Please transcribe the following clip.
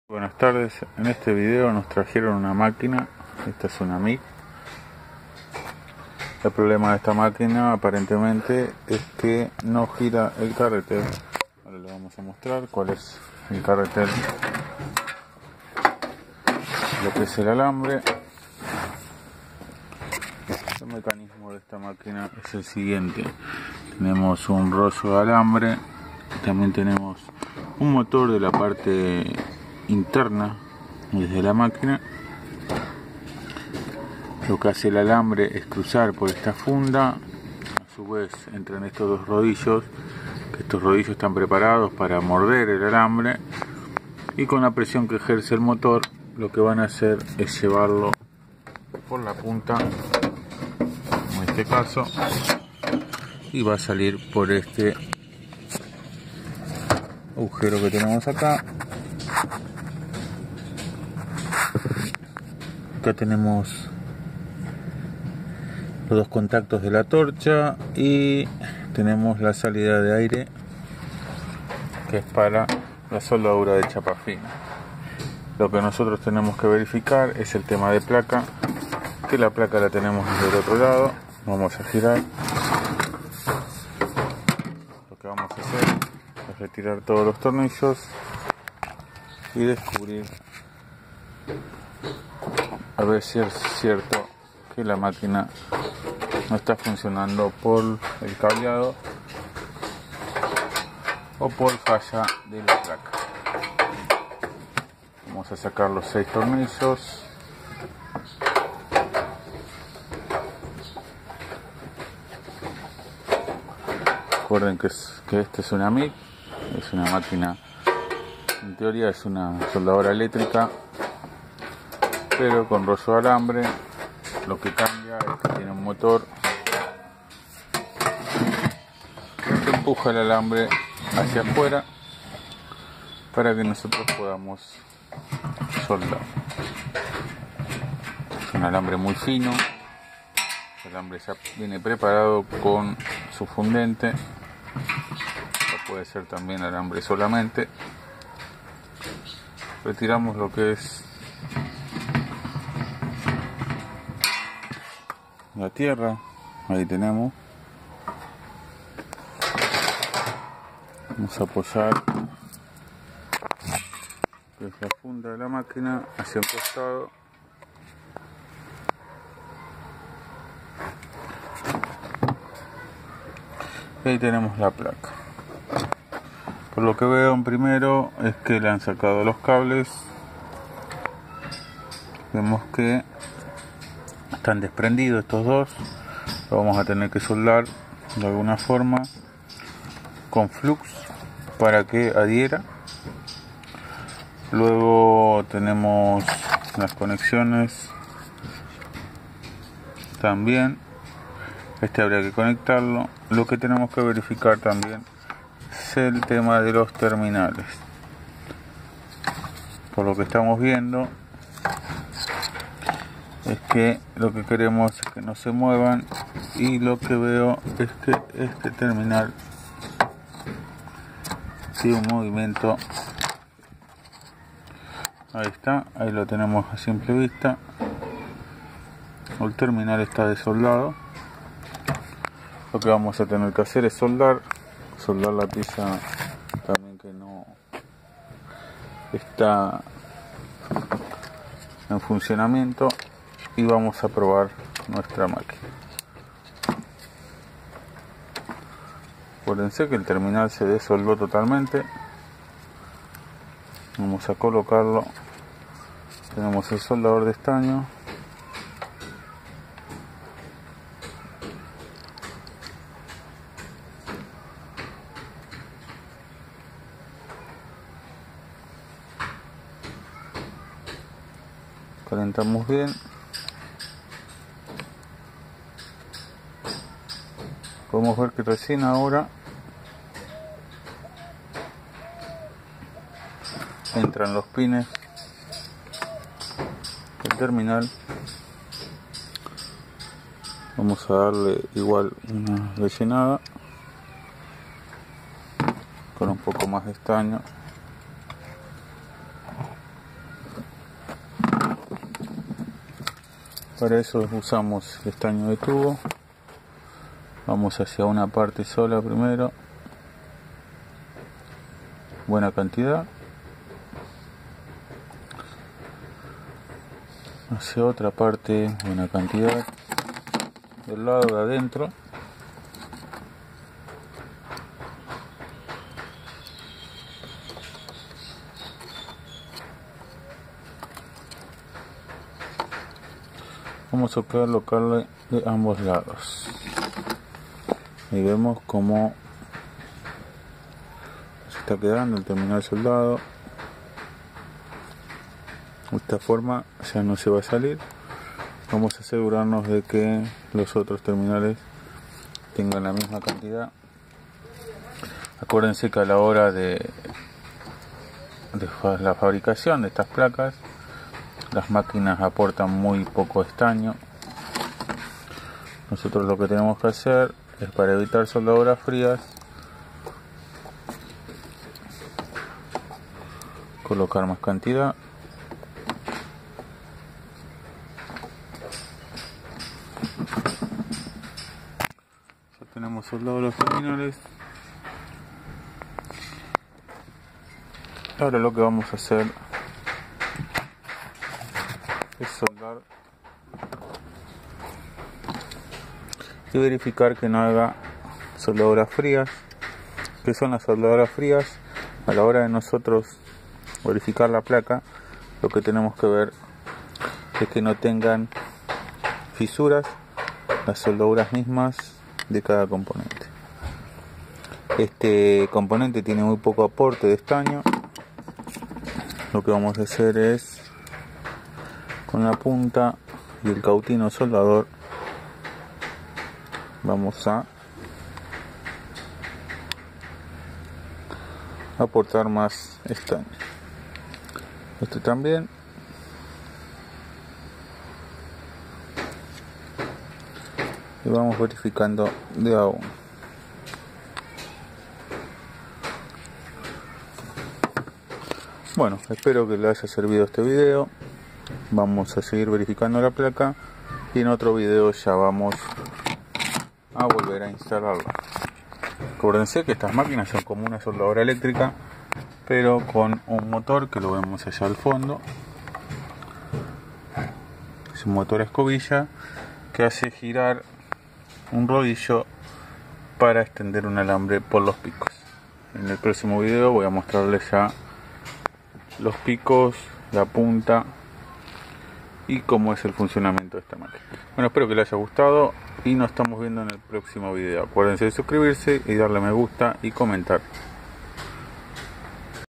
Buenas tardes, en este video nos trajeron una máquina. Esta es una MIG. El problema de esta máquina aparentemente es que no gira el carretel. Ahora le vamos a mostrar cuál es el carretel, lo que es el alambre. El mecanismo de esta máquina es el siguiente: tenemos un rollo de alambre, también tenemos un motor de la parte interna desde la máquina. Lo que hace el alambre es cruzar por esta funda, a su vez entran estos dos rodillos, que estos rodillos están preparados para morder el alambre, y con la presión que ejerce el motor lo que van a hacer es llevarlo por la punta, como en este caso, y va a salir por este agujero que tenemos acá. Acá tenemos los dos contactos de la torcha y tenemos la salida de aire, que es para la soldadura de chapa fina. Lo que nosotros tenemos que verificar es el tema de placa, que la placa la tenemos desde el otro lado. Vamos a girar. Lo que vamos a hacer es retirar todos los tornillos y descubrir a ver si es cierto que la máquina no está funcionando por el cableado o por falla de la placa. Vamos a sacar los 6 tornillos. Recuerden que esta es una MIG, es una máquina, en teoría es una soldadora eléctrica, pero con rollo de alambre. Lo que cambia es que tiene un motor que empuja el alambre hacia afuera para que nosotros podamos soldar. Es un alambre muy fino. El alambre ya viene preparado con su fundente, o puede ser también alambre solamente. Retiramos lo que es la tierra, ahí tenemos. Vamos a apoyar la funda de la máquina hacia el costado. Y ahí tenemos la placa. Por lo que veo en primero es que le han sacado los cables. Vemos que están desprendidos estos dos. Lo vamos a tener que soldar de alguna forma con flux para que adhiera. Luego tenemos las conexiones también. Este habría que conectarlo. Lo que tenemos que verificar también es el tema de los terminales. Por lo que estamos viendo es que lo que queremos es que no se muevan, y lo que veo es que este terminal tiene un movimiento. Ahí está, ahí lo tenemos a simple vista. El terminal está desoldado. Lo que vamos a tener que hacer es soldar la pieza también que no está en funcionamiento, y vamos a probar nuestra máquina. Acuérdense que el terminal se desoldó totalmente. Vamos a colocarlo. Tenemos el soldador de estaño. Calentamos bien. Podemos ver que recién ahora entran los pines del terminal. Vamos a darle igual una rellenada con un poco más de estaño. Para eso usamos estaño de tubo. Vamos hacia una parte sola primero, buena cantidad, hacia otra parte, buena cantidad, del lado de adentro, vamos a colocarle de ambos lados. Y vemos cómo se está quedando el terminal soldado. De esta forma ya no se va a salir. Vamos a asegurarnos de que los otros terminales tengan la misma cantidad. Acuérdense que a la hora de la fabricación de estas placas, las máquinas aportan muy poco estaño. Nosotros lo que tenemos que hacer es, para evitar soldaduras frías, colocar más cantidad. Ya tenemos soldados los terminales. Ahora lo que vamos a hacer es soldar y verificar que no haga soldaduras frías. ¿Qué son las soldaduras frías? A la hora de nosotros verificar la placa, lo que tenemos que ver es que no tengan fisuras las soldaduras mismas de cada componente. Este componente tiene muy poco aporte de estaño. Lo que vamos a hacer es, con la punta y el cautino soldador, vamos a aportar más estaño. Este también. Y vamos verificando de a uno. Bueno, espero que les haya servido este video. Vamos a seguir verificando la placa y en otro video ya vamos a volver a instalarla. Acuérdense que estas máquinas son como una soldadora eléctrica, pero con un motor que lo vemos allá al fondo. Es un motor a escobilla que hace girar un rodillo para extender un alambre por los picos. En el próximo video voy a mostrarles ya los picos, la punta y cómo es el funcionamiento de esta máquina. Bueno, espero que les haya gustado y nos estamos viendo en el próximo video. Acuérdense de suscribirse y darle me gusta y comentar.